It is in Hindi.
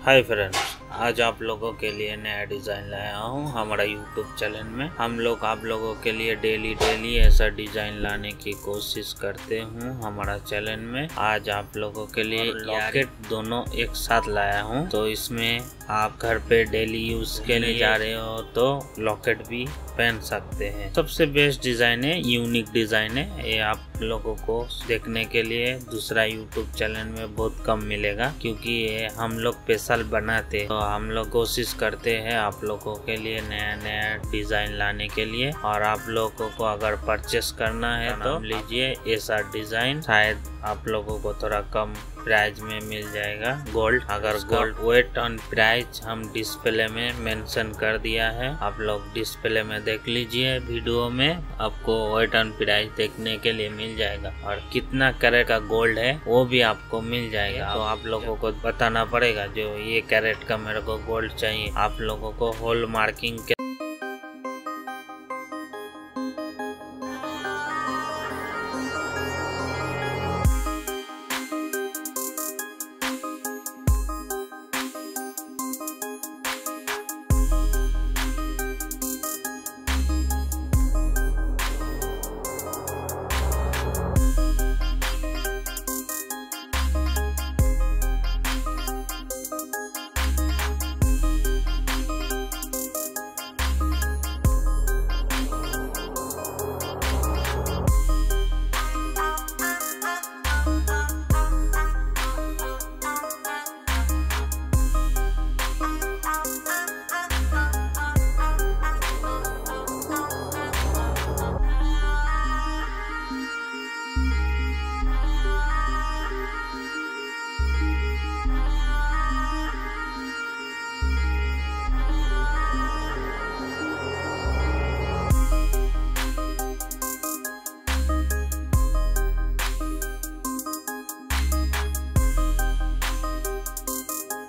हाय फ्रेंड्स, आज आप लोगों के लिए नया डिज़ाइन लाया हूँ हमारा यूट्यूब चैनल में। हम लोग आप लोगों के लिए डेली ऐसा डिज़ाइन लाने की कोशिश करते हूँ हमारा चैनल में। आज आप लोगों के लिए लॉकेट दोनों एक साथ लाया हूँ, तो इसमें आप घर पे डेली यूज के लिए जा रहे हो तो लॉकेट भी पहन सकते हैं। सबसे बेस्ट डिज़ाइन है, यूनिक डिज़ाइन है। ये आप लोगों को देखने के लिए दूसरा यूट्यूब चैनल में बहुत कम मिलेगा, क्योंकि ये हम लोग स्पेशल बनाते हैं। तो हम लोग कोशिश करते हैं आप लोगों के लिए नया डिज़ाइन लाने के लिए। और आप लोगों को अगर परचेस करना है तो लीजिए ऐसा डिज़ाइन, शायद आप लोगों को थोड़ा कम प्राइस में मिल जाएगा। गोल्ड, अगर गोल्ड वेट ऑन प्राइस हम डिस्प्ले में मेंशन कर दिया है, आप लोग डिस्प्ले में देख लीजिए। वीडियो में आपको वेट ऑन प्राइस देखने के लिए मिल जाएगा और कितना कैरेट का गोल्ड है वो भी आपको मिल जाएगा। तो आप लोगों को बताना पड़ेगा जो ये कैरेट का मेरे को गोल्ड चाहिए। आप लोगों को होल मार्किंग के